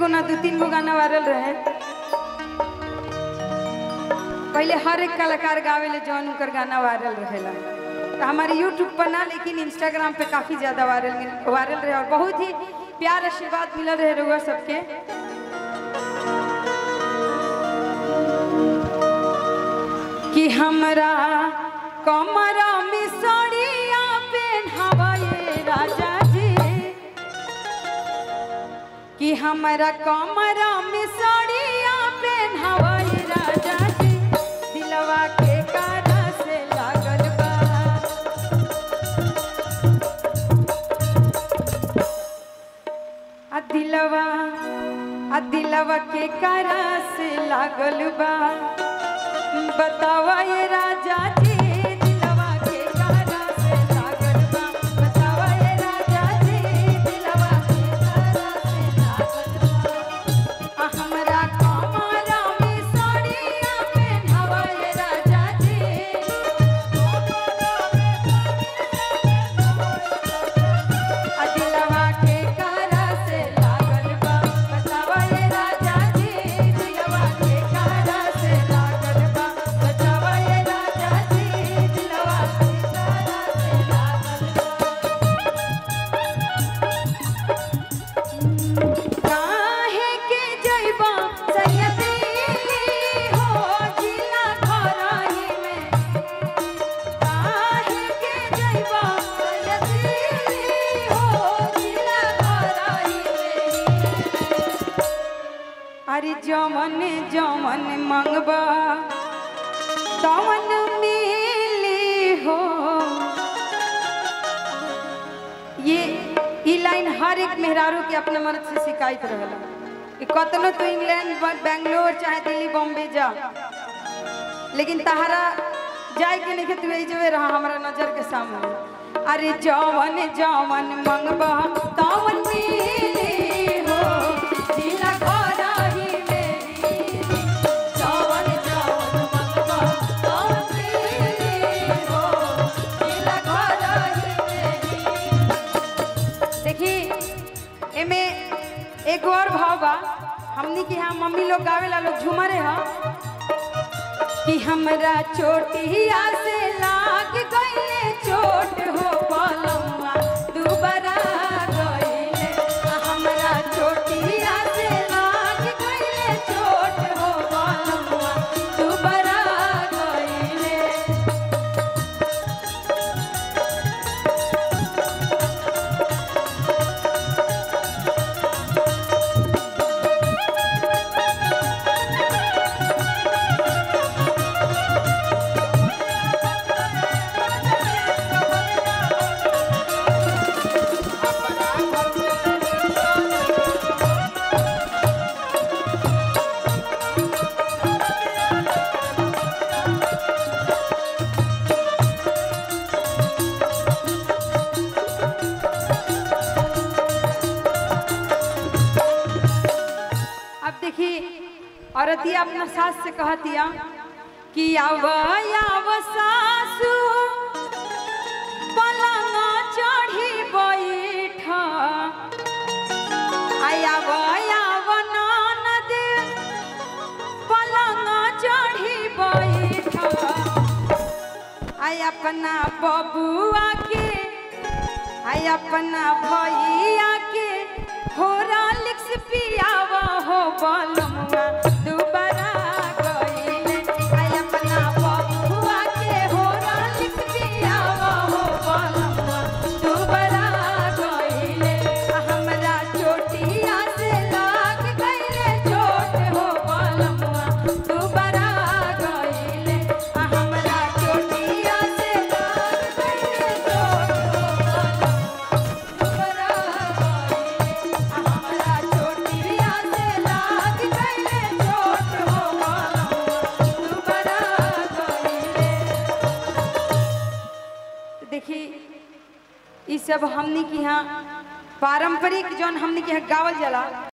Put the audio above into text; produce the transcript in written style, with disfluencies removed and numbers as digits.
गो ना 2-3 गो गाना वायरल रहे। पहले हर एक कलाकार गावेले जौन उनकर गाना वायरल रहेला। तो हमारे यूट्यूब पर ना, लेकिन इंस्टाग्राम पे काफ़ी ज़्यादा वायरल रहे और बहुत ही प्यार आशीर्वाद मिल रहे रहुआ सबके। कि हमरा कमरा में साड़िया पहनावे राजा जी, कि हमरा कमरा में साड़िया पहनावे राजा जी, दिलवा के कारा से लागल बा। दिलवा के कारा से लागल बा। बतावा ये राजा जी, दिलवा के कारा से लागल बा। बतावा ये राजा जी, दिलवा के कारा से लागल बा। हमरा कमरा में साड़िया पहनावा ये राजा जी, दिलवा के कारा से लागल बा। बतावा ये राजा जी, दिलवा के कारा से लागल बा। बतावा ये राजा जी, दिलवा के कारा से लागल बा। काहे के जइबा सैयदी हो जिला घरही में, काहे के जइबा सैयदी हो जिला घरही में। अरे जमन जमन मंगबा तमन मिली हो। ये लाइन हर एक मेहरारू के अपने मर्द से शिकायत रहेला कि कतनो तो इंग्लैंड बेंगलोर चाहे दिल्ली बॉम्बे जा, लेकिन तहरा जाए के नहीं तू जो रहा हमारा नजर के सामने। अरे जवन जवन मंगबा तवन मिली हो जिला घरही मेरी। जवन जवन मंगबा तवन मिली हो जिला घरही मेरी। देखी एमे एक और भाव बा, हमनी के यहाँ मम्मी लोग गावेला लोग झूमरे हा कि हमरा चोटिया से लाग गईले चोट हो पलमुआ दुबारा गईले। हमरा चोटिया से लाग गईले चोट हो पलमुआ दुबारा गईले। अब देखिए औरतिया अपना सास से कहतिया कि आव सासू पलंगा चढ़ी बैठ, आव ननद पलंगा चढ़ी बैठ। अपना बबुआ के अपना भैया के हॉर्लिक्स पियावा हो बलमुआ दुबारा गईले। अपना बबुआ के हॉर्लिक्स पियावा हो बलमुआ दुबारा गईले। हमरा चोटिया से लाग गईले चोट हो बलमुआ दुबारा गईले। हमरा चोटिया से लाग गईले चोट हो बलमुआ दुबारा गईले। हमरा चोटिया से लाग गईले चोट हो बलमुआ दुबारा गईले। देखी ई सब हमनी के यहाँ पारंपरिक जौन हमनी के यहाँ गावल जाला।